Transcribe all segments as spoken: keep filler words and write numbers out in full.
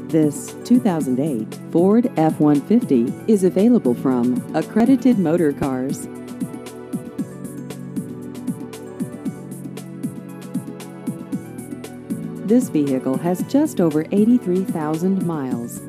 This two thousand eight Ford F one fifty is available from Accredited Motorcars. This vehicle has just over eighty-three thousand miles.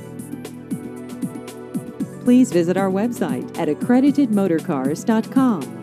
Please visit our website at accredited motorcars dot com.